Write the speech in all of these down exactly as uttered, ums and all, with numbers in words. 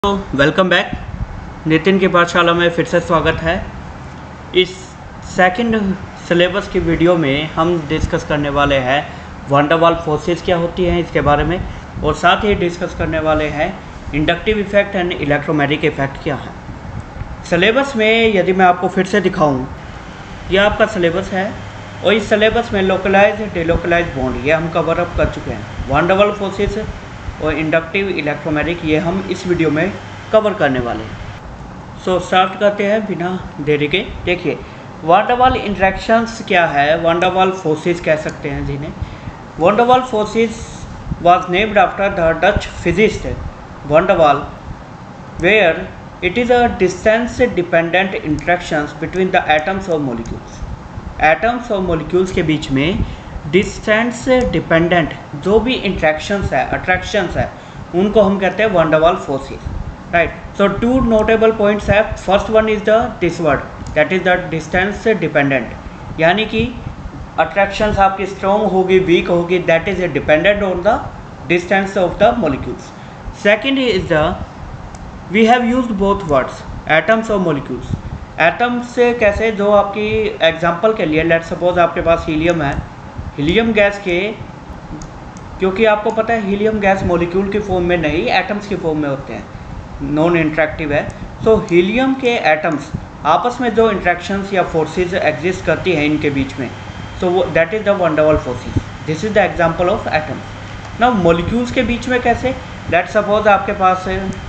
तो welcome back. Nitin की पाठशाला में फिर से स्वागत है। इस सेकंड सिलेबस की वीडियो में हम डिस्कस करने वाले हैं वैन डर वाल्स फोर्सेस क्या होती हैं इसके बारे में, और साथ ही डिस्कस करने वाले हैं inductive effect and electromagnetic effect क्या है। सिलेबस में यदि मैं आपको फिर से दिखाऊं, यह आपका सिलेबस है और इस सिलेबस में लोकलाइज डिलोकलाइज बॉन्ड ये हम कवर अप कर चुके हैं। वैन डर वाल्स फोर्सेस और इंडक्टिव इलेक्ट्रोमैग्नेटिक ये हम इस वीडियो में कवर करने वाले हैं। सो so, स्टार्ट करते हैं बिना देरी के। देखिए, वैन डर वाल्स इंटरेक्शंस क्या है, वैन डर वाल्स फोर्सेस कह सकते हैं जिन्हें। Van der Waals forces was named after the Dutch physicist van der Waals, where it is a distance dependent interactions between the atoms और molecules. Atoms और molecules के बीच में डिस्टेंस डिपेंडेंट जो भी इंट्रैक्शंस है, अट्रैक्शंस है, उनको हम कहते हैं van der Waals forces, right. So two notable points है। First one is the this word, that is the distance dependent, यानी कि अट्रैक्शंस आपकी स्ट्रॉन्ग होगी, वीक होगी, that is dependent on the distance of the molecules. Second is the we have used both words, atoms और molecules. Atoms से कैसे, जो आपकी एग्जांपल के लिए लेट्स सपोज आपके पास हीलियम है, हीलियम गैस के, क्योंकि आपको पता है हीलियम गैस मॉलिक्यूल की फॉर्म में नहीं एटम्स की फॉर्म में होते हैं, नॉन इंट्रैक्टिव है। सो हीलियम के एटम्स आपस में जो इंट्रैक्शंस या फोर्सेस एग्जिस्ट करती हैं इनके बीच में, so that is the van der Waals forces. This is the example of atoms. Now molecules के बीच में कैसे, लेट्स सपोज आपके पास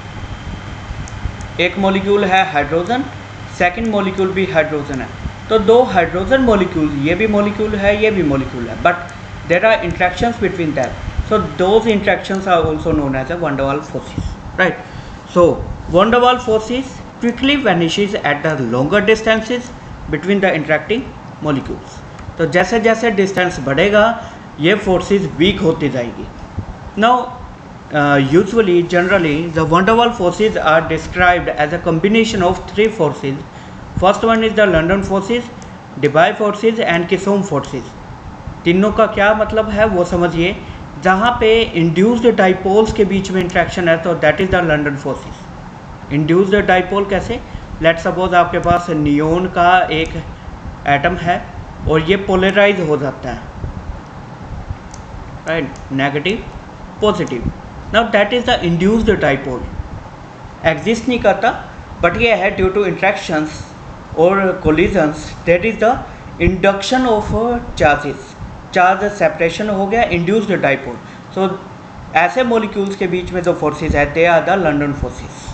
एक मॉलिक्यूल है हाइड्रोजन, सेकेंड मॉलिक्यूल भी हाइड्रोजन है, तो दो हाइड्रोजन मॉलिक्यूल, ये भी मॉलिक्यूल है, ये भी मॉलिक्यूल है, but there are interactions between that, so those interactions are also known as a van der Waals forces, right. So van der Waals forces quickly vanishes at the longer distances between the interacting molecules. तो जैसे जैसे distance बढ़ेगा ये forces weak होती जाएगी। Now usually generally the van der Waals forces are described as a combination of three forces. First one is the London forces, Debye forces and Keesom forces. तीनों का क्या मतलब है वो समझिए। जहाँ पे इंड्यूस्ड डाइपोल्स के बीच में इंट्रैक्शन है तो that is the London forces. Induced dipole कैसे, लेट सपोज आपके पास नियोन का एक एटम है और ये पोलराइज हो जाता है, right, negative positive. Now that is the induced dipole, exist नहीं करता बट ये है ड्यू टू इंट्रैक्शंस और collisions, that is the induction of charges, charge separation हो गया, इंड्यूस्ड डाइपोल। सो ऐसे मॉलिक्यूल्स के बीच में जो फोर्सेस है they are the London forces.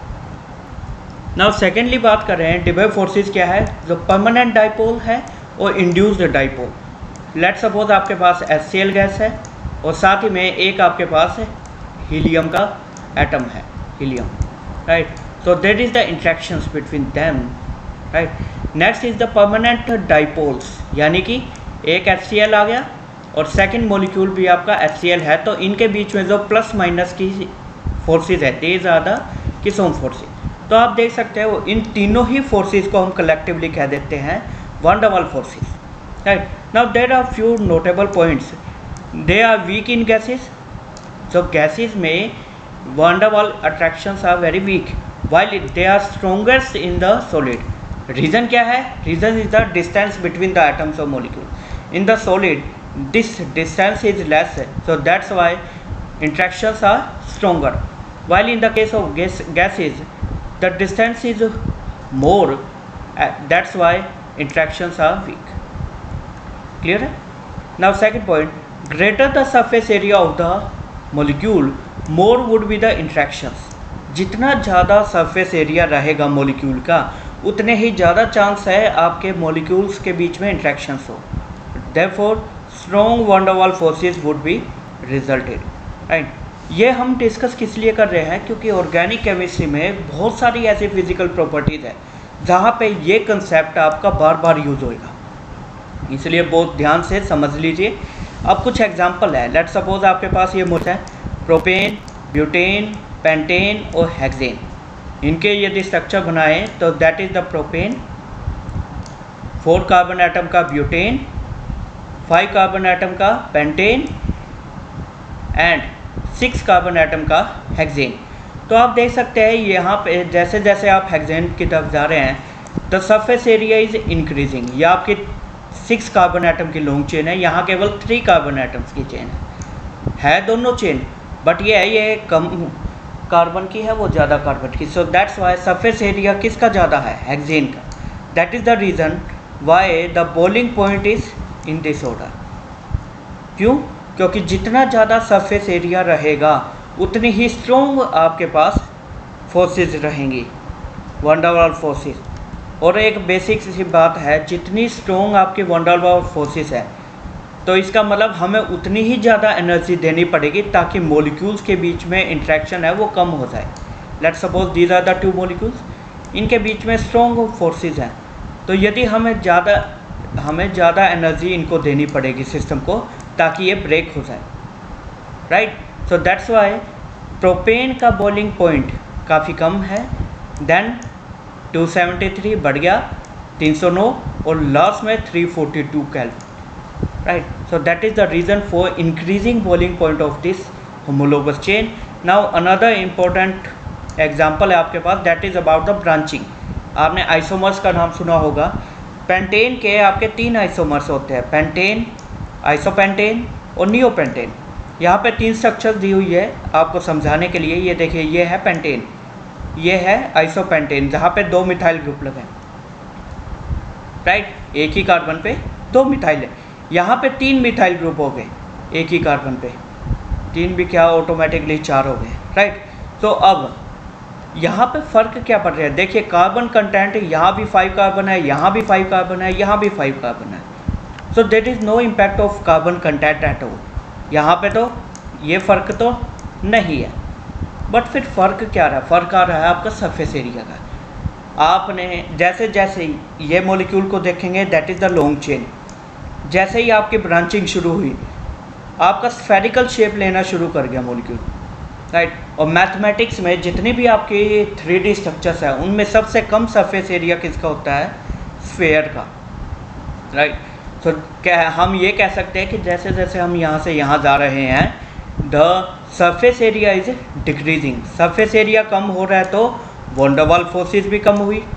Now secondly बात कर रहे हैं डिबाई फोर्सेस क्या है, जो परमानेंट डाइपोल है और इंड्यूस्ड डाइपोल। लेट सपोज आपके पास एच सी एल गैस है और साथ ही में एक आपके पास हीलियम का एटम है, helium, right. So that is the interactions between them, right. Next is the permanent dipoles, यानी कि एक एच सी एल आ गया और सेकंड मॉलिक्यूल भी आपका एच सी एल है, तो इनके बीच में जो प्लस माइनस की फोर्सेस है these are the Keesom forces. तो आप देख सकते हो इन तीनों ही फोर्सेस को हम कलेक्टिवली कह देते हैं van der Waals forces, right. Now there are few notable points, they are weak in gases. So gases में van der Waals attractions are very weak while they are strongest in the solid. Reason क्या है, reason is the distance between the atoms और molecule. In the solid this distance is less, so that's why interactions are stronger, while in the case of gas gases the distance is more, that's why interactions are weak. Clear है? Now second point, greater the surface area of the molecule more would be the interactions. जितना ज़्यादा surface area रहेगा molecule का उतने ही ज़्यादा chance है आपके molecules के बीच में इंट्रैक्शंस हो, therefore strong van der Waals forces would be resulted, right. ये हम डिस्कस किस लिए कर रहे हैं, क्योंकि ऑर्गेनिक केमिस्ट्री में बहुत सारी ऐसी फिजिकल प्रॉपर्टीज़ है जहाँ पे ये कंसेप्ट आपका बार बार यूज होएगा, इसलिए बहुत ध्यान से समझ लीजिए। अब कुछ एग्जांपल है, लेट सपोज आपके पास ये मुद्दा है प्रोपेन, ब्यूटेन, पेंटेन और हेक्सेन। इनके यदि स्ट्रक्चर बनाएं तो that is the propane, four carbon atom का ब्यूटेन, फाइव कार्बन एटम का pentane and six carbon atom का हेक्सेन। तो आप देख सकते हैं यहाँ पे जैसे जैसे आप हेक्सेन की तरफ जा रहे हैं the surface area is increasing. ये आपकी सिक्स कार्बन एटम की लॉन्ग चेन है, यहाँ केवल थ्री कार्बन एटम्स की चेन है है दोनों चेन, बट ये है ये कम कार्बन की है, वो ज़्यादा कार्बन की। So that's why surface area किसका ज़्यादा है, हेक्सेन का। That is the reason why the boiling point is in this order. क्यों? क्योंकि जितना ज़्यादा सरफेस एरिया रहेगा उतनी ही स्ट्रॉन्ग आपके पास फोर्सेस रहेंगी, वन डर वाल फोर्सेस। और एक बेसिक सी बात है, जितनी स्ट्रॉन्ग आपकी वन डर वाल फोर्सेस है तो इसका मतलब हमें उतनी ही ज़्यादा एनर्जी देनी पड़ेगी ताकि मॉलिक्यूल्स के बीच में इंट्रैक्शन है वो कम हो जाए। Let's suppose these are the two molecules, इनके बीच में स्ट्रॉन्ग फोर्सेस हैं, तो यदि हमें ज़्यादा हमें ज़्यादा एनर्जी इनको देनी पड़ेगी सिस्टम को ताकि ये ब्रेक हो जाए, right. So that's why propane का बॉइलिंग पॉइंट काफ़ी कम है, देन टू सेवेंटी थ्री बढ़ गया तीन सौ नौ और लास्ट में three forty two kelvin, right. So that is the reason for increasing boiling point of this homologous chain. Now another important example है आपके पास, that is about the branching. आपने आइसोमर्स का नाम सुना होगा। पेंटेन के आपके तीन आइसोमर्स होते हैं, पेंटेन, आइसोपेंटेन और नियोपेंटेन। यहाँ पे तीन स्ट्रक्चर्स दी हुई है आपको समझाने के लिए। ये देखिए, ये है पेंटेन, ये है आइसोपेंटेन जहाँ पे दो मिथाइल ग्रुप लगे, राइट। एक ही कार्बन पे दो मिथाइल है, यहाँ पे तीन मिथाइल ग्रुप हो गए एक ही कार्बन पे, तीन भी क्या ऑटोमेटिकली चार हो गए, राइट। तो अब यहाँ पे फ़र्क क्या पड़ रहा है, देखिए कार्बन कंटेंट यहाँ भी फाइव कार्बन है, यहाँ भी फाइव कार्बन है, यहाँ भी फाइव कार्बन है। So that is no impact of carbon content at all. यहाँ पे तो ये फ़र्क तो नहीं है, बट फिर फ़र्क क्या रहा है, फ़र्क आ रहा है आपका सरफेस एरिया का। आपने जैसे जैसे ही ये मॉलिक्यूल को देखेंगे, that is the long chain, जैसे ही आपकी ब्रांचिंग शुरू हुई आपका स्फेरिकल शेप लेना शुरू कर गया मॉलिक्यूल, राइट। और मैथमेटिक्स में जितनी भी आपकी थ्री डी स्ट्रक्चर्स हैं उनमें सबसे कम सरफेस एरिया किसका होता है, स्फेयर का, राइट। तो क्या हम ये कह सकते हैं कि जैसे जैसे हम यहाँ से यहाँ जा रहे हैं the surface area is decreasing. Surface area कम हो रहा है तो वन डर वाल फोर्सेस भी कम हुई।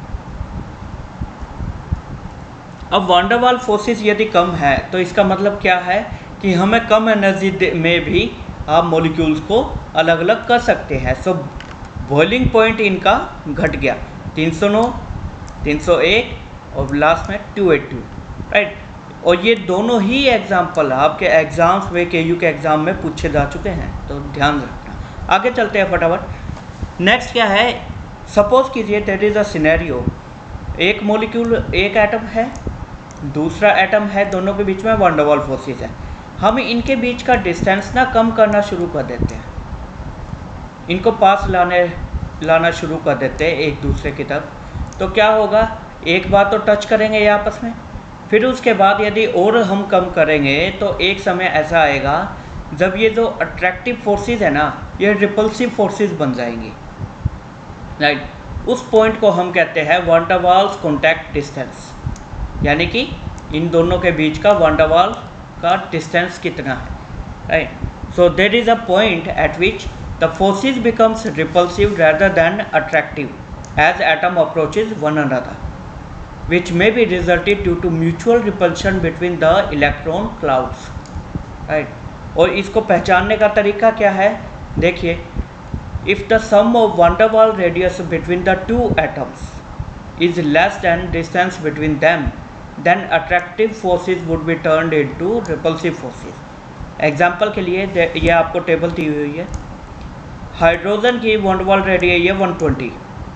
अब वन डर वाल फोर्सेस यदि कम है तो इसका मतलब क्या है कि हमें कम एनर्जी में भी आप मॉलिक्यूल्स को अलग अलग कर सकते हैं। सो बॉइलिंग पॉइंट इनका घट गया, तीन सौ नौ, तीन सौ एक और लास्ट में टू एटी टू, राइट। और ये दोनों ही एग्जाम्पल आपके एग्ज़ाम्स में, के यू के एग्ज़ाम में पूछे जा चुके हैं, तो ध्यान रखना। आगे चलते हैं फटाफट। नेक्स्ट क्या है, सपोज कीजिए दैट इज़ अ सिनेरियो, एक मॉलिक्यूल, एक एटम है, दूसरा एटम है, दोनों के बीच में वन डर वाल फोर्सेस है। हम इनके बीच का डिस्टेंस ना कम करना शुरू कर देते हैं, इनको पास लाने लाना शुरू कर देते हैं एक दूसरे की तरफ। तो क्या होगा, एक बार तो टच करेंगे ये आपस में, फिर उसके बाद यदि और हम कम करेंगे तो एक समय ऐसा आएगा जब ये जो अट्रैक्टिव फोर्सेस है ना, ये रिपल्सिव फोर्सेस बन जाएंगी, राइट। उस पॉइंट को हम कहते हैं वन डर वाल्स कॉन्टैक्ट डिस्टेंस, यानी कि इन दोनों के बीच का वन डर वाल का डिस्टेंस कितना है, right. So there is a point at which the forces becomes repulsive rather than attractive as atom approaches one another, which may be resulted due to mutual repulsion between the electron clouds, right। और इसको पहचानने का तरीका क्या है, देखिए, if the sum of van der Waal radius between the two atoms is less than distance between them, then attractive forces would be turned into repulsive forces। Example के लिए ये आपको टेबल दी हुई है, हाइड्रोजन की van der Waal रेडियस ये one twenty,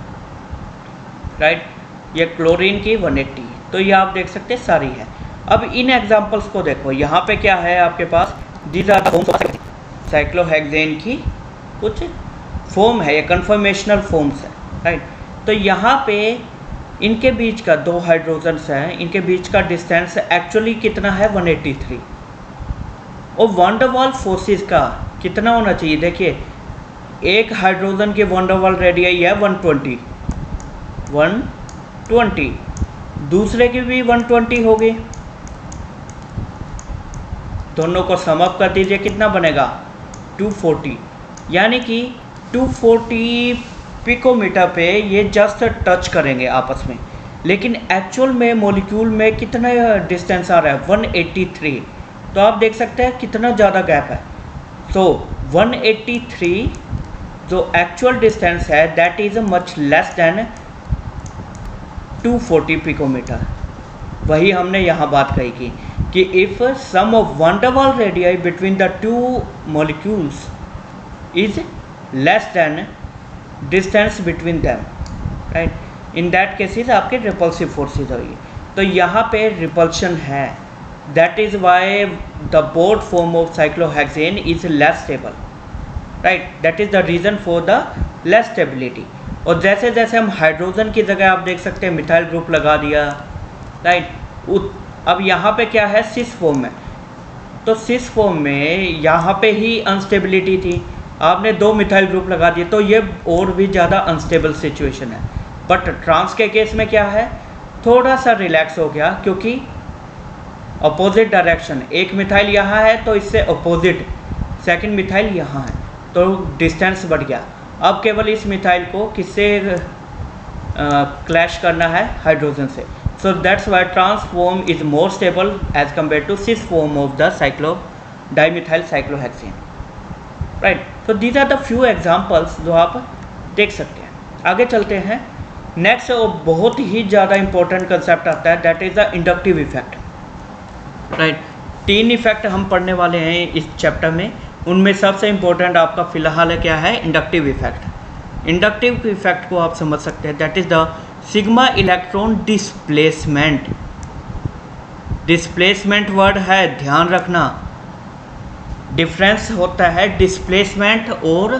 right, ये chlorine की वन एटी, तो ये आप देख सकते हैं सारी है। अब इन एग्जांपल्स को देखो, यहाँ पे क्या है आपके पास, दीज आर साइक्लोहेक्सेन की कुछ फॉर्म है, ये कन्फर्मेशनल फॉर्म्स है, राइट। तो यहाँ पे इनके बीच का दो हाइड्रोजन्स हैं, इनके बीच का डिस्टेंस एक्चुअली कितना है, वन एटी थ्री। और van der Waal फोर्सेस का कितना होना चाहिए, देखिए, एक हाइड्रोजन की van der Waal रेडियस है वन ट्वेंटी, वन ट्वेंटी, दूसरे की भी वन ट्वेंटी हो गई, दोनों को सम अप कर दीजिए, कितना बनेगा, टू फोर्टी। यानी कि टू फोर्टी पिकोमीटर पे ये जस्ट टच करेंगे आपस में, लेकिन एक्चुअल में मॉलिक्यूल में कितना डिस्टेंस आ रहा है, वन एटी थ्री। तो आप देख सकते हैं कितना ज़्यादा गैप है। सो वन एटी थ्री जो एक्चुअल डिस्टेंस है that is much less than two forty picometer. वही हमने यहाँ बात कही की कि if sum of van der Waal radii between the two molecules is less than distance between them, right, in that cases आपके repulsive forces होगी। तो यहाँ पे रिपल्शन है, that is why the boat form of cyclohexane is less stable, right, that is the reason for the less stability. और जैसे जैसे हम हाइड्रोजन की जगह आप देख सकते हैं मिथाइल ग्रुप लगा दिया, राइट, अब यहाँ पे क्या है, सिस फॉर्म में। तो सिस फॉर्म में यहाँ पे ही अनस्टेबिलिटी थी, आपने दो मिथाइल ग्रुप लगा दिए तो ये और भी ज़्यादा अनस्टेबल सिचुएशन है। बट ट्रांस के केस में क्या है, थोड़ा सा रिलैक्स हो गया, क्योंकि अपोजिट डायरेक्शन, एक मिथाइल यहाँ है तो इससे अपोजिट सेकंड मिथाइल यहाँ है, तो डिस्टेंस बढ़ गया। अब केवल इस मिथाइल को किससे क्लैश करना है, हाइड्रोजन से। So that's why trans form is more stable as compare to cis form of the cyclo dimethyl cyclohexane, right. So these are the few examples जो आप देख सकते हैं। आगे चलते हैं, नेक्स्ट और बहुत ही ज़्यादा इंपॉर्टेंट कंसेप्ट आता है, that is the inductive effect, right. तीन इफेक्ट हम पढ़ने वाले हैं इस चैप्टर में, उनमें सबसे इम्पोर्टेंट आपका फिलहाल है क्या है, इंडक्टिव इफेक्ट। इंडक्टिव इफेक्ट को आप समझ सकते हैं, that is the sigma electron displacement. Displacement word है, ध्यान रखना, डिफरेंस होता है डिस्प्लेसमेंट और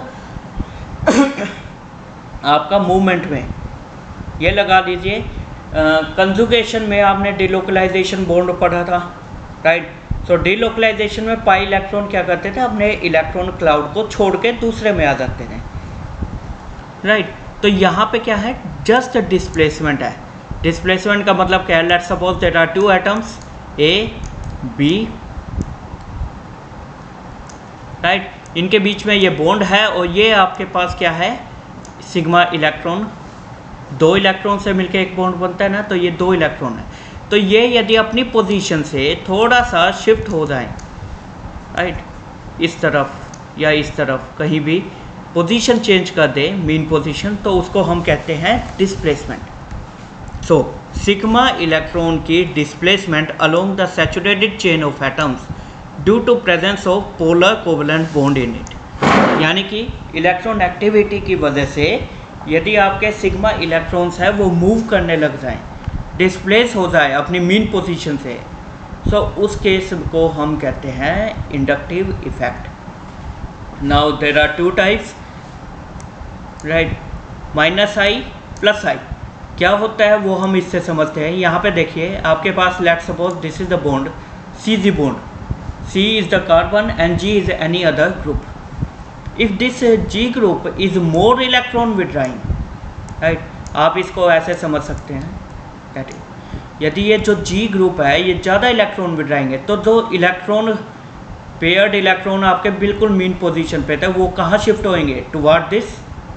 आपका मूवमेंट में। ये लगा दीजिए, कंजुगेशन में आपने डिलोकलाइजेशन बॉन्ड पढ़ा था, राइट। सो डिलोकलाइजेशन में पाई इलेक्ट्रॉन क्या करते थे, अपने इलेक्ट्रॉन क्लाउड को छोड़ के दूसरे में आ जाते थे, राइट। तो यहाँ पे क्या है, जस्ट डिस्प्लेसमेंट है। डिस्प्लेसमेंट का मतलब क्या है, let's suppose there are two atoms A B, right, इनके बीच में ये बॉन्ड है और ये आपके पास क्या है, सिग्मा इलेक्ट्रॉन, दो इलेक्ट्रॉन से मिलके एक बॉन्ड बनता है ना, तो ये दो इलेक्ट्रॉन है। तो ये यदि अपनी पोजीशन से थोड़ा सा शिफ्ट हो जाए, राइट, इस तरफ या इस तरफ कहीं भी पोजीशन चेंज कर दे, मीन पोजीशन, तो उसको हम कहते हैं डिस्प्लेसमेंट। सो सिग्मा इलेक्ट्रॉन की displacement along the saturated chain of atoms due to presence of polar covalent bond in it, यानी कि इलेक्ट्रॉन एक्टिविटी की वजह से यदि आपके सिग्मा इलेक्ट्रॉन्स है वो मूव करने लग जाएं, डिस्प्लेस हो जाए अपनी मीन पोजीशन से, सो उस केस को हम कहते हैं inductive effect. Now there are two types, right, minus I plus I. क्या होता है वो हम इससे समझते हैं। यहाँ पे देखिए, आपके पास let suppose this is the bond, C G bond, C is the carbon and G is any other group. If this G group is more electron withdrawing, right, आप इसको ऐसे समझ सकते हैं, that is, यदि ये जो G ग्रुप है ये ज़्यादा इलेक्ट्रॉन विड्राएंगे, तो जो इलेक्ट्रॉन पेयर्ड इलेक्ट्रॉन आपके बिल्कुल मीन पोजीशन पे थे वो कहाँ शिफ्ट होंगे, टुवर्ड दिस,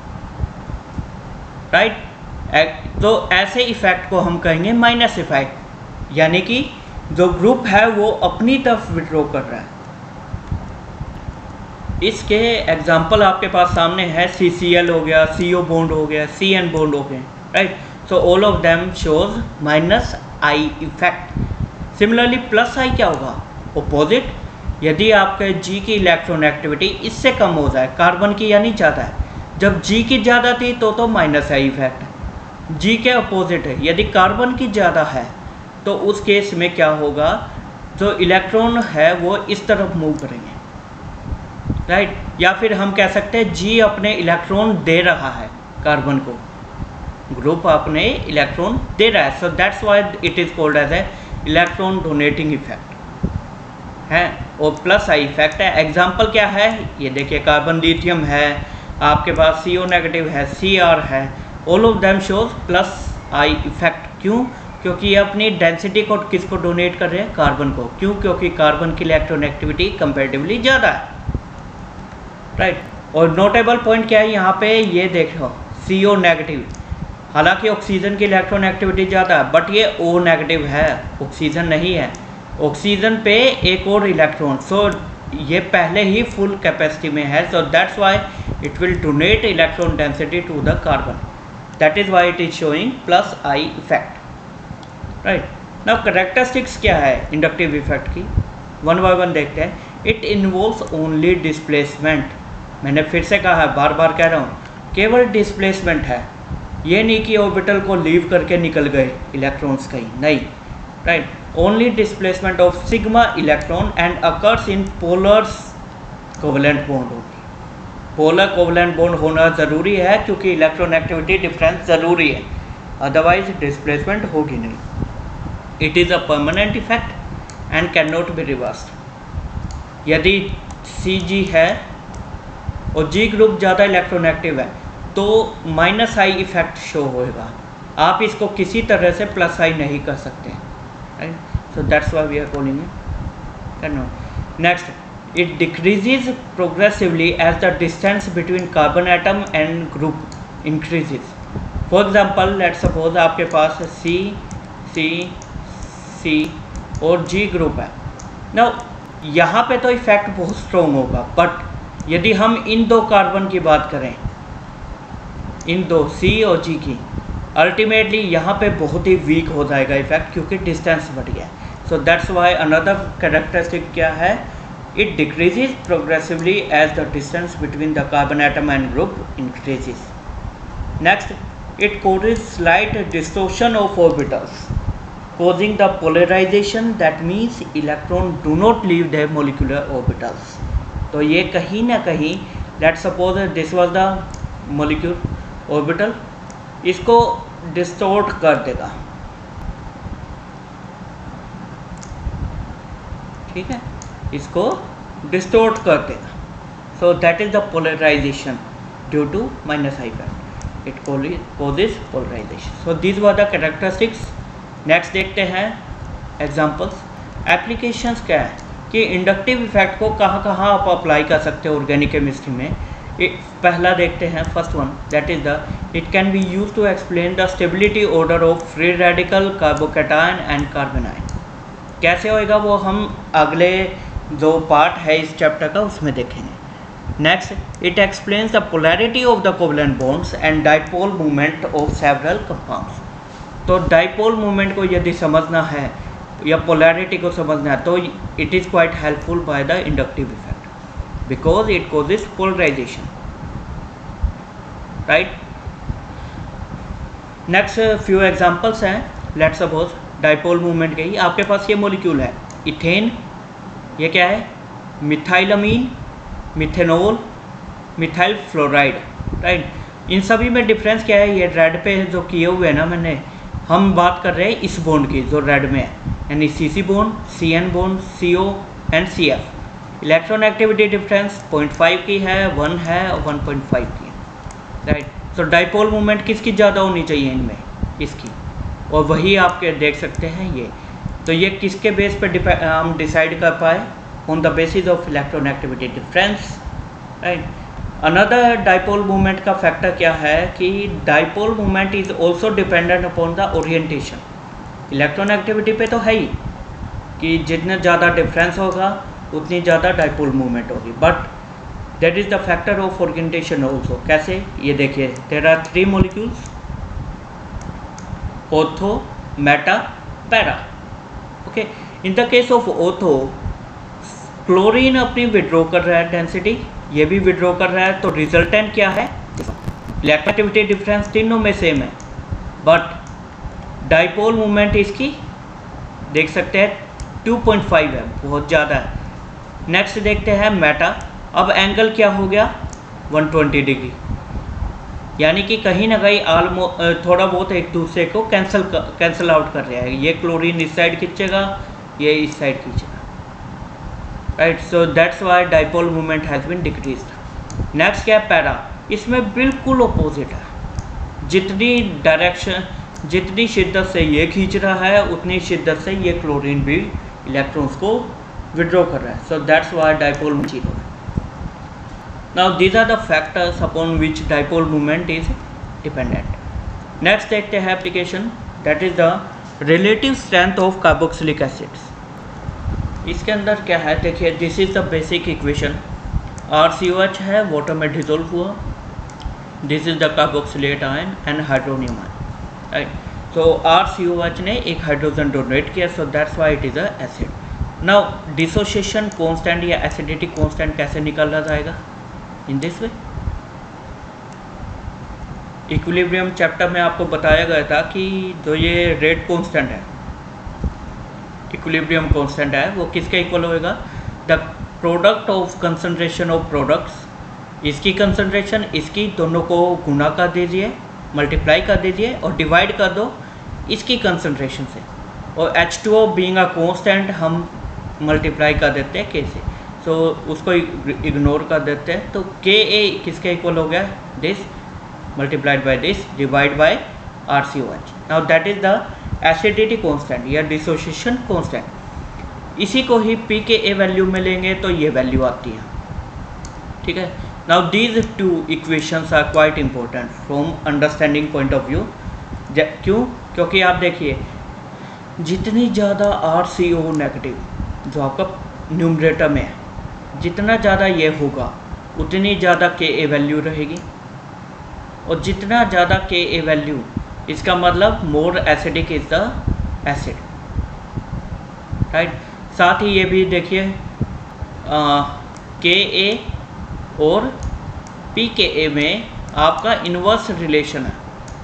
राइट। तो ऐसे इफेक्ट को हम कहेंगे माइनस इफेक्ट, यानी कि जो ग्रुप है वो अपनी तरफ विड्रॉ कर रहा है। इसके एग्जाम्पल आपके पास सामने है, सी सी एल हो गया, सी ओ बॉन्ड हो गया, सी एन बॉन्ड हो गए, right. So all of them shows minus I effect. Similarly plus I क्या होगा, अपोजिट, यदि आपके जी की इलेक्ट्रॉन एक्टिविटी इससे कम हो जाए, कार्बन की यानी ज़्यादा है, जब जी की ज़्यादा थी तो तो माइनस आई इफेक्ट। जी के अपोजिट है, यदि कार्बन की ज़्यादा है तो उस केस में क्या होगा, जो इलेक्ट्रॉन है वो इस तरफ मूव करेंगे, राइट। या फिर हम कह सकते हैं जी अपने इलेक्ट्रॉन दे रहा है कार्बन को, ग्रुप अपने इलेक्ट्रॉन दे रहा है, so that's why it is called as a electron donating effect है। और प्लस आई इफेक्ट है, एग्जाम्पल क्या है, ये देखिए, कार्बन लिथियम है, आपके पास सी ओ नेगेटिव है, सी आर है, all of them shows plus I effect. क्यों, क्योंकि ये अपनी डेंसिटी को किसको डोनेट कर रहे हैं, कार्बन को। क्यों, क्योंकि कार्बन की इलेक्ट्रॉन एक्टिविटी कंपैरेटिवली ज़्यादा है, राइट। और नोटेबल पॉइंट क्या है यहाँ पे, ये देखो सी ओ नेगेटिव, हालांकि ऑक्सीजन की इलेक्ट्रॉन एक्टिविटी ज़्यादा है बट ये ओ नेगेटिव है, ऑक्सीजन नहीं है। ऑक्सीजन पे एक और इलेक्ट्रॉन, सो ये पहले ही फुल कैपेसिटी में है, so that's why it will donate electron density to the carbon, that is why it is showing plus I effect, right. Now characteristics क्या है इंडक्टिव इफेक्ट की, वन बाय वन देखते हैं। It involves only displacement, मैंने फिर से कहा है, बार बार कह रहा हूँ, केवल डिस्प्लेसमेंट है, ये नहीं कि ऑर्बिटल को लीव करके निकल गए इलेक्ट्रॉन्स कहीं, नहीं, right. Only displacement of sigma electron and occurs in polars covalent bond होगी, पोलर कोवलेंट बॉन्ड होना ज़रूरी है क्योंकि इलेक्ट्रॉन एक्टिविटी डिफरेंस ज़रूरी है, अदरवाइज डिस्प्लेसमेंट होगी नहीं। It is a permanent effect and can not be reversed. यदि सी जी है और जी ग्रुप ज़्यादा इलेक्ट्रॉन एक्टिव है तो माइनस आई इफेक्ट शो होएगा, आप इसको किसी तरह से प्लस आई नहीं कर सकते, right. So that's why we are calling it. Next, it decreases progressively as the distance between carbon atom and group increases. For example let's suppose आपके पास सी सी सी और जी ग्रुप है। नाउ यहाँ पे तो इफेक्ट बहुत स्ट्रॉन्ग होगा, बट यदि हम इन दो कार्बन की बात करें, इन दो सी और जी की, अल्टीमेटली यहाँ पे बहुत ही वीक हो जाएगा इफेक्ट क्योंकि डिस्टेंस बढ़ गया। So that's why another characteristic क्या है, it decreases progressively as the distance between the carbon atom and group increases. Next, it causes slight distortion of orbitals causing the polarization, that means electron do not leave their molecular orbitals। तो ये कहीं ना कहीं, let's suppose this was the molecule orbital, इसको distort कर देगा, ठीक है, इसको डिस्टोर्ट कर देगा। So that is the polarization due to minus I effect, it causes polarization। so these were the characteristics। next देखते हैं एग्जांपल्स। एप्लीकेशंस क्या है कि इंडक्टिव इफेक्ट को कहाँ कहाँ आप अप्लाई कर सकते हो ऑर्गेनिक केमिस्ट्री में। एक पहला देखते हैं, first one, that is the it can be use to explain the stability order of free radical, carbocation and carbanion. कैसे होएगा वो हम अगले जो पार्ट है इस चैप्टर का उसमें देखेंगे। Next, it explains the polarity of the covalent bonds and dipole moment of several compounds। तो dipole moment को यदि समझना है या polarity को समझना है तो it is quite helpful by the inductive effect because it causes polarization, right। Next few examples हैं, let's suppose dipole moment के ही आपके पास ये molecule है इथेन, ये क्या है methylamine, methanol, methyl fluoride, right. इन सभी में डिफरेंस क्या है, ये रेड पे जो किए हुए हैं ना मैंने, हम बात कर रहे हैं इस बॉन्ड की जो रेड में है, यानी C C bond, C N bond, C O and C F. Electron activity difference point five की है, वन है और वन पॉइंट फाइव की है, राइट। तो डाइपोल मूवमेंट किसकी ज़्यादा होनी चाहिए इनमें, इसकी, और वही आपके देख सकते हैं ये। तो ये किसके बेस पे हम डिसाइड कर पाए, on the basis of electron activity difference, right। another dipole moment का फैक्टर क्या है कि dipole moment is also dependent upon the orientation। Electron activity पे तो है ही कि जितना ज़्यादा डिफरेंस होगा उतनी ज़्यादा dipole moment होगी, but that is the factor of orientation also। कैसे, ये देखिए, there are three molecules, ortho, meta, para, okay। in the case of ortho, chlorine अपनी विड्रॉ कर रहा है डेंसिटी, ये भी विड्रॉ कर रहा है, तो रिजल्टेंट क्या है, इलेक्ट्रॉन एक्टिविटी डिफरेंस तीनों में सेम है, बट डाइपोल मूवमेंट इसकी देख सकते हैं टू पॉइंट फाइव है, बहुत ज़्यादा है। नेक्स्ट देखते हैं मेटा, अब एंगल क्या हो गया वन ट्वेंटी डिग्री, यानी कि कहीं ना कहीं आलमो थोड़ा बहुत एक दूसरे को कैंसिल कैंसिल आउट कर रहा है, ये क्लोरीन इस साइड खींचेगा, ये इस साइड खींचेगा, right. So that's why dipole movement has been decreased. Next क्या है पैरा, इसमें बिल्कुल अपोजिट है, जितनी डायरेक्शन जितनी शिद्दत से ये खींच रहा है उतनी शिद्दत से ये क्लोरीन भी इलेक्ट्रॉन्स को विड्रॉ कर रहा है। So that's why dipole zero है। Now these are the factors upon which dipole moment is dependent. Next देखते हैं application, that is the relative strength of carboxylic acids. इसके अंदर क्या है देखिए, this is the basic equation. R C O H है, water में dissolve हुआ. This is the carboxylate ion and hydronium ion, right. तो आर सी ओ एच ने एक हाइड्रोजन डोनेट किया, so that's why it is a acid. Now dissociation constant या acidity constant कैसे निकाला जाएगा? In this way. Equilibrium chapter में आपको बताया गया था कि जो ये रेट कांस्टेंट है, इक्विलिब्रियम कांस्टेंट है, वो किसके इक्वल होएगा? The product of concentration of products, इसकी कंसंट्रेशन इसकी, दोनों को गुना कर दीजिए, मल्टीप्लाई कर दीजिए और डिवाइड कर दो इसकी कंसंट्रेशन से. और H two O being a constant हम मल्टीप्लाई कर देते हैं के से, सो so, उसको इग्नोर कर देते हैं. तो के ए किसके इक्वल हो गया? This multiplied by this divide by R C O H. Now that is the acidity constant या डिसोसिएशन कांस्टेंट. इसी को ही पी के ए वैल्यू में लेंगे तो ये वैल्यू आती है, ठीक है. Now these two equations are quite important from understanding point of view. क्यों? क्योंकि आप देखिए, जितनी ज़्यादा आर सी ओ नेगेटिव जो आपका न्यूमरेटर में है, जितना ज़्यादा ये होगा उतनी ज़्यादा के ए वैल्यू रहेगी. और जितना ज़्यादा के ए वैल्यू, इसका मतलब more acidic is the acid, right. साथ ही ये भी देखिए, के ए और पी के ए में आपका इन्वर्स रिलेशन है,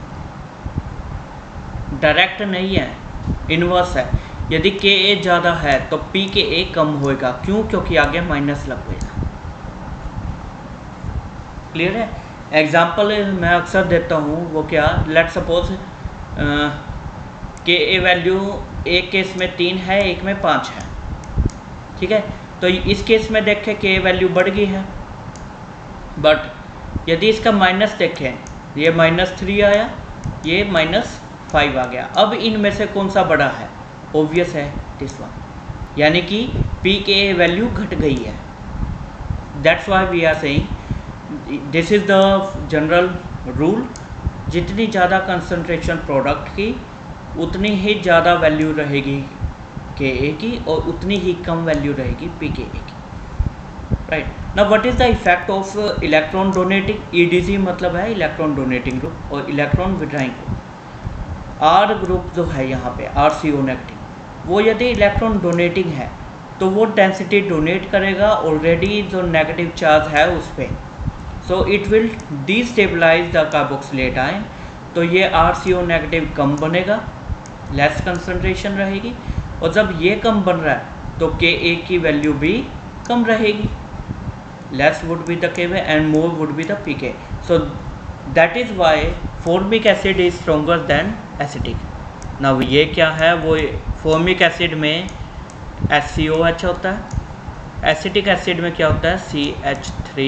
डायरेक्ट नहीं है, इन्वर्स है. यदि के ए ज़्यादा है तो पी के ए कम होएगा. क्यों? क्योंकि आगे माइनस लगेगा. क्लियर है? एग्जाम्पल मैं अक्सर देता हूँ, वो क्या, लेट सपोज के ए वैल्यू एक केस में तीन है, एक में पाँच है, ठीक है. तो इस केस में देखें के ए वैल्यू बढ़ गई है, बट यदि इसका माइनस देखें, ये माइनस थ्री आया, ये माइनस फाइव आ गया. अब इनमें से कौन सा बड़ा है? ऑब्वियस है दिस वन, यानी कि पी के ए वैल्यू घट गई है. That's why we are saying this is the general rule. जितनी ज़्यादा कंसंट्रेशन प्रोडक्ट की, उतनी ही ज़्यादा वैल्यू रहेगी के ए की और उतनी ही कम वैल्यू रहेगी पी के ए की, right. Now what is the effect of electron donating? E D C मतलब है इलेक्ट्रॉन डोनेटिंग ग्रुप और electron withdrawing group. R group जो है यहाँ पे आर सी ओ नेगेटिव, वो यदि इलेक्ट्रॉन डोनेटिंग है तो वो डेंसिटी डोनेट करेगा ऑलरेडी जो नेगेटिव चार्ज है उस पर. So it will destabilize the carboxylate ion. तो ये आर सी ओ नेगेटिव कम बनेगा, लेस कंसंट्रेशन रहेगी. और जब ये कम बन रहा है तो के ए की वैल्यू भी कम रहेगी. Less would be the K and more would be the P K. So that is why formic acid is stronger than acetic. ना ये क्या है, वो फॉर्मिक एसिड में एच सी ओ एच होता है, एसिटिक एसिड में क्या होता है? C H three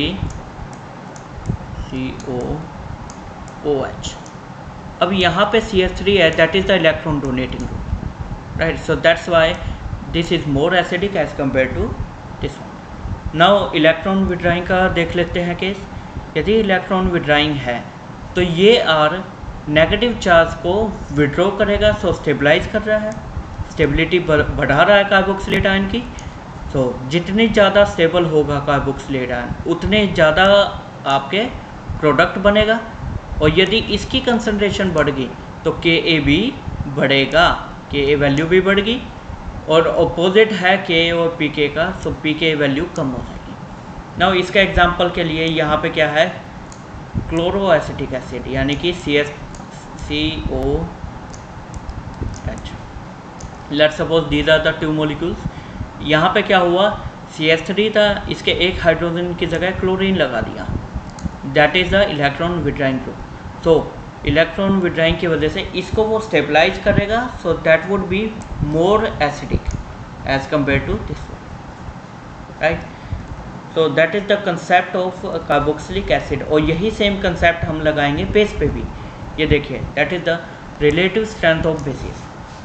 C O O H. अब यहाँ पे सी एच थ्री है, that is the electron donating group, right. So that's Y this is more acidic as compare to this one. Now electron withdrawing का देख लेते हैं case. यदि electron withdrawing है तो ये आर नेगेटिव चार्ज को विड्रॉ करेगा, सो स्टेबलाइज कर रहा है, स्टेबिलिटी बढ़ा रहा है कार्बोक्सिलेट आयन की. सो so, जितनी ज़्यादा स्टेबल होगा कार्बोक्सिलेट आयन, उतने ज़्यादा आपके प्रोडक्ट बनेगा. और यदि इसकी कंसंट्रेशन बढ़ गई तो के ए भी बढ़ेगा, के ए वैल्यू भी बढ़ गई. और अपोजिट है के और पी के का, सो पी के वैल्यू कम हो जाएगी. नाउ इसका एग्जांपल के लिए यहाँ पे क्या है, क्लोरो एसिटिक एसिड, यानी कि C S C O H. Let suppose these are the two molecules. यहाँ पे क्या हुआ, सी एस थ्री था, इसके एक हाइड्रोजन की जगह क्लोरीन लगा दिया. That is the electron withdrawing group. So electron withdrawing की वजह से इसको वो स्टेबलाइज करेगा, so that would be more acidic as compare to this one, right. So that is the concept of carboxylic acid. और यही सेम कंसेप्ट हम लगाएंगे बेस पे भी. ये देखिए, that is the relative strength of bases.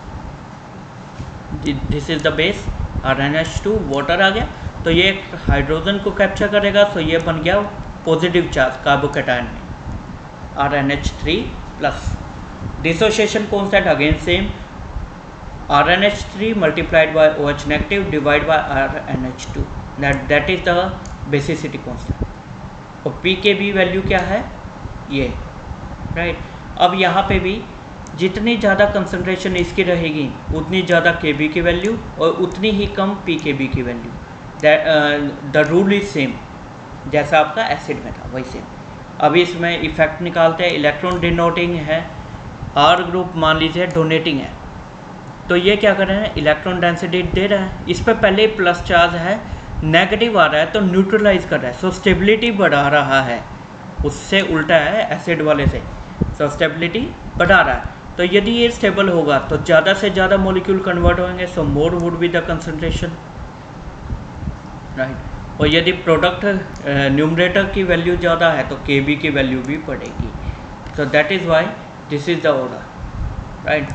This is the base, R N H two water आ गया, तो ये हाइड्रोजन को कैप्चर करेगा, सो ये बन गया पॉजिटिव चार्ज कार्बोकैटायन में, R N H three plus. Dissociation constant again same, R N H three multiplied by O H negative divide by R N H two, that that is the basicity constant. और P K B value क्या है ये, right right? अब यहाँ पे भी जितनी ज़्यादा कंसंट्रेशन इसकी रहेगी उतनी ज़्यादा के बी की वैल्यू और उतनी ही कम पी के बी की value. That the rule is same, जैसा आपका एसिड में था वही सेम। अभी इसमें इफेक्ट निकालते हैं। इलेक्ट्रॉन डिनोटिंग है, आर ग्रुप मान लीजिए डोनेटिंग है, तो ये क्या कर रहे हैं, इलेक्ट्रॉन डेंसिटी दे रहा है, इस पर पहले प्लस चार्ज है, नेगेटिव आ रहा है तो न्यूट्रलाइज कर रहा है, सो स्टेबिलिटी बढ़ा रहा है, उससे उल्टा है एसिड वाले से, सो स्टेबिलिटी बढ़ा रहा है। तो यदि ये स्टेबल होगा तो ज़्यादा से ज़्यादा मॉलिक्यूल कन्वर्ट होंगे, so more would be the concentration, right. और यदि प्रोडक्ट न्यूमरेटर की वैल्यू ज़्यादा है तो के बी की वैल्यू भी बढ़ेगी, so that is why this is the order, right.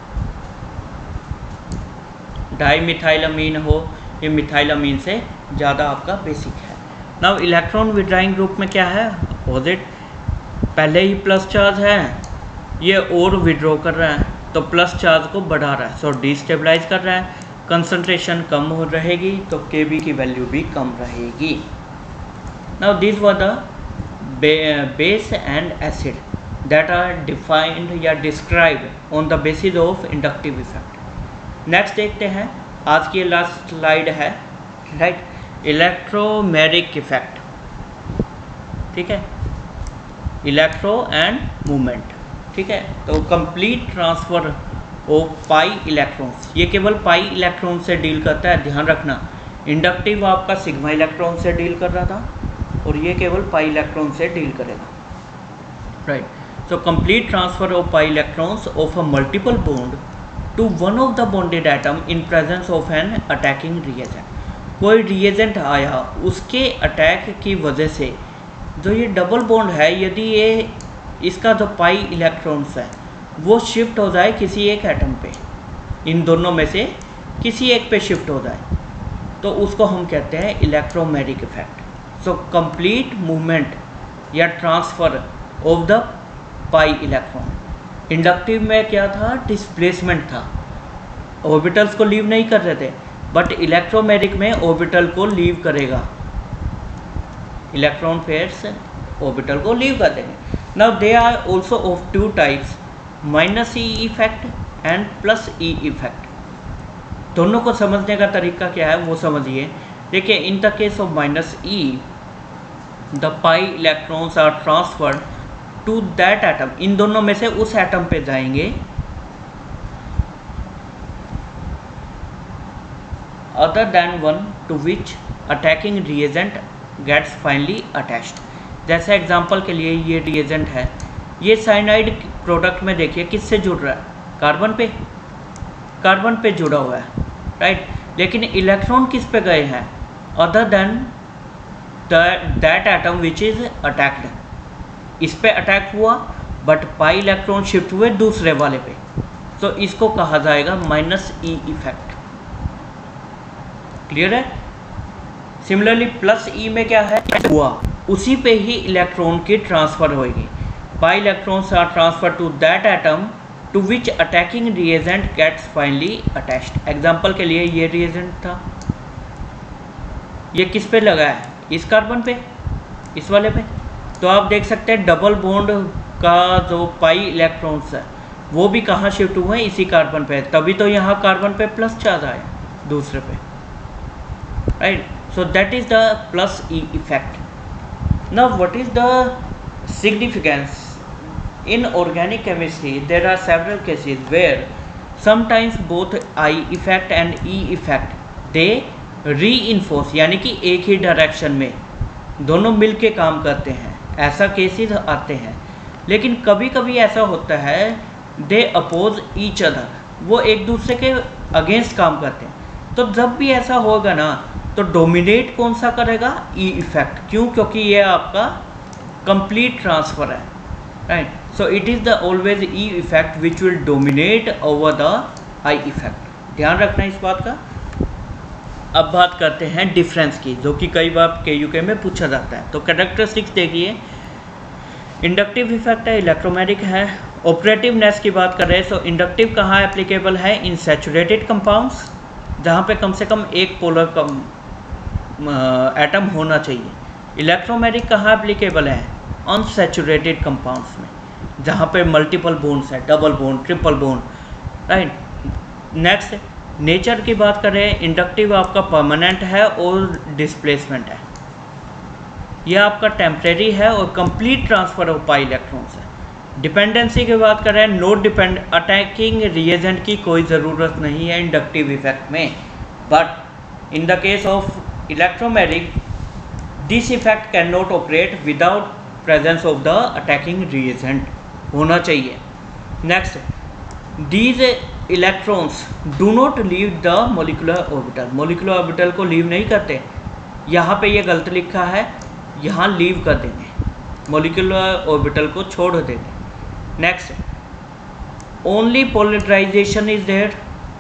Dimethylamine हो, ये मिथाइलामीन से ज़्यादा आपका बेसिक है। नाउ इलेक्ट्रॉन विड्राइंग ग्रुप में क्या है, अपोजिट, पहले ही प्लस चार्ज है, ये और विड्रॉ कर रहा है तो प्लस चार्ज को बढ़ा रहा है, सो डिस्टेबलाइज कर रहा है, कंसंट्रेशन कम हो रहेगी तो के बी की वैल्यू भी कम रहेगी। Now this were the base and acid that are defined या described on the basis of inductive effect. Next देखते हैं, आज की लास्ट स्लाइड है, राइट, इलेक्ट्रोमेरिक इफेक्ट, ठीक है, इलेक्ट्रो एंड मूवमेंट, ठीक है। तो complete transfer of pi electrons, ये केवल पाई इलेक्ट्रॉन से डील करता है, ध्यान रखना। इंडक्टिव आपका सिग्मा इलेक्ट्रॉन से डील कर रहा था और ये केवल पाई इलेक्ट्रॉन से डील करेगा, right. So complete transfer of pi electrons of a multiple bond to one of the bonded atom in presence of an attacking reagent. कोई रिएजेंट आया, उसके अटैक की वजह से जो ये डबल बॉन्ड है, यदि ये इसका जो पाई इलेक्ट्रॉन्स है वो शिफ्ट हो जाए किसी एक एटम पे, इन दोनों में से किसी एक पे शिफ्ट हो जाए, तो उसको हम कहते हैं electromeric effect. So complete movement या transfer of the pi electron. Inductive में क्या था, डिस्प्लेसमेंट था, ऑर्बिटल्स को लीव नहीं कर रहे थे, बट इलेक्ट्रोमेरिक में ऑर्बिटल को लीव करेगा, इलेक्ट्रॉन पेयर्स ऑर्बिटल को लीव कर देंगे। Now they are also of two types, minus E effect and plus E effect. दोनों को समझने का तरीका क्या है वो समझिए। देखिए, in the case of minus E the pi electrons are transferred to that atom, इन दोनों में से उस एटम पे जाएंगे other than one to which attacking reagent gets finally attached. जैसे एग्जांपल के लिए ये रिएजेंट है, ये साइनाइड प्रोडक्ट में देखिए किससे जुड़ रहा है, कार्बन पे, कार्बन पे जुड़ा हुआ है, राइट। लेकिन इलेक्ट्रॉन किस पे गए हैं, other than that atom which is attacked, इस पे अटैक हुआ बट पाई इलेक्ट्रॉन शिफ्ट हुए दूसरे वाले पे, तो इसको कहा जाएगा माइनस ई इफेक्ट। क्लियर है। सिमिलरली प्लस ई में क्या है, हुआ उसी पे ही इलेक्ट्रॉन की ट्रांसफर होगी, pi electrons are transfer to that atom to which attacking reagent gets finally attached. Example के लिए ये रिएजेंट था, ये किस पे लगा है, इस कार्बन पे, इस वाले पे, तो आप देख सकते हैं डबल बॉन्ड का जो पाई इलेक्ट्रॉन्स है वो भी कहाँ शिफ्ट हुए हैं, इसी कार्बन पे, तभी तो यहाँ कार्बन पे प्लस चार्ज आया दूसरे पे, right. So that is the plus E effect. Now what is the significance in organic chemistry? There are several cases where sometimes both I effect and E effect they reinforce, यानी कि एक ही direction में दोनों मिल के काम करते हैं, ऐसा केसेस आते हैं। लेकिन कभी कभी ऐसा होता है दे अपोज ईच अदर, वो एक दूसरे के अगेंस्ट काम करते हैं। तो जब भी ऐसा होगा ना तो डोमिनेट कौन सा करेगा, ई इफेक्ट। क्यों? क्योंकि ये आपका कंप्लीट ट्रांसफर है, right. So it is the always E effect which will dominate over the I effect. ध्यान रखना इस बात का। अब बात करते हैं डिफरेंस की, जो कि कई बार के यू के में पूछा जाता है। तो कैरेक्टरिस्टिक्स देखिए, इंडक्टिव इफेक्ट है, इलेक्ट्रोमैटिक है। ऑपरेटिवनेस की बात कर रहे हैं, सो इंडक्टिव कहाँ एप्लीकेबल है? इन सैचुरेटेड कंपाउंड्स, जहाँ पे कम से कम एक पोलर कम एटम होना चाहिए। इलेक्ट्रोमैटिक कहाँ एप्लीकेबल है? अनसैचुरेटेड कंपाउंड्स में, जहाँ पे मल्टीपल बोन्स है, double bond, triple bond, right. Next nature की बात करें, इंडक्टिव आपका परमानेंट है और डिस्प्लेसमेंट है, यह आपका टेम्परेरी है और complete transfer of pi electrons है। डिपेंडेंसी की बात करें, नो डिपेंड अटैकिंग रिएजेंट की कोई ज़रूरत नहीं है इंडक्टिव इफेक्ट में, but in the case of electromatic this effect can not operate without presence of the attacking reagent होना चाहिए। Next, these electrons do not leave the molecular orbital, molecular orbital को leave नहीं करते। यहाँ पे ये गलत लिखा है, यहाँ लीव कर देंगे, मोलिकुलर ऑर्बिटल को छोड़ देंगे। Next, only polarization is there,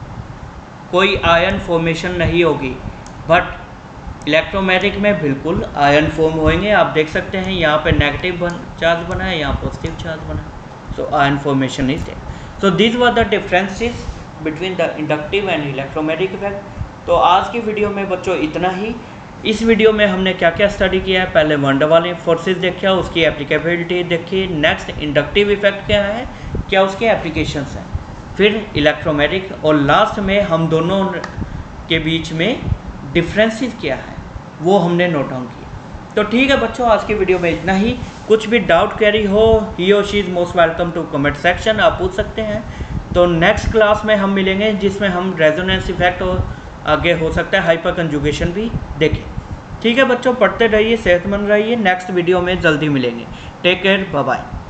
कोई आयन फॉर्मेशन नहीं होगी, बट इलेक्ट्रोमैटिक में बिल्कुल आयन फॉर्म होंगे। आप देख सकते हैं यहाँ पे नेगेटिव बन चार्ज बना है, यहाँ पॉजिटिव चार्ज बना है, so ion formation is there. So this were the differences between the inductive and electromatic effect. तो आज की वीडियो में बच्चों इतना ही। इस वीडियो में हमने क्या क्या स्टडी किया है, पहले वन डर वाल फोर्सेस देखा, उसकी एप्लीकेबिलिटी देखी। नेक्स्ट इंडक्टिव इफेक्ट क्या है, क्या उसके एप्लीकेशंस हैं, फिर इलेक्ट्रोमैटिक, और लास्ट में हम दोनों के बीच में डिफरेंसेस क्या है वो हमने नोट डाउन किया। तो ठीक है बच्चों, आज की वीडियो में इतना ही। कुछ भी डाउट क्वेरी हो, ही और she is most welcome to comment section, आप पूछ सकते हैं। तो नेक्स्ट क्लास में हम मिलेंगे, जिसमें हम रेजोनेंस इफेक्ट और आगे हो सकता है हाइपर कंजुगेशन भी देखें। ठीक है बच्चों, पढ़ते रहिए, सेहतमंद रहिए। नेक्स्ट वीडियो में जल्दी मिलेंगे। Take care, bye bye.